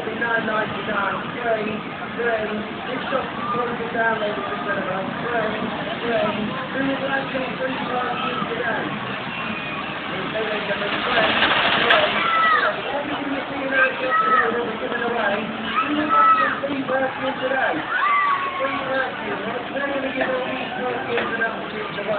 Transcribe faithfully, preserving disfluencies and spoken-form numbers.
forty-nine ninety-nine. Three, three. This shop is closing down, ladies and gentlemen. Three, three. Who would like to free parking today? Ladies and gentlemen, three, three. Everything you see in our shop today will be given away. Who would like to free parking today? Free parking. Right? We're going to give all these parkings and applicants away.